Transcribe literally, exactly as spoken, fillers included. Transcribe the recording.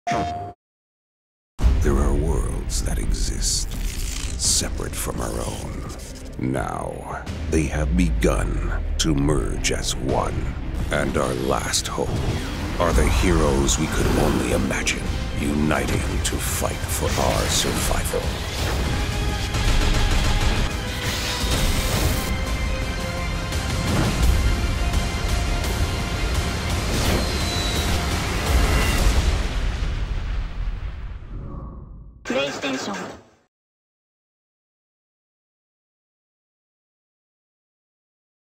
There are worlds that exist, separate from our own. Now, they have begun to merge as one. And our last hope are the heroes we could only imagine, uniting to fight for our survival. PlayStation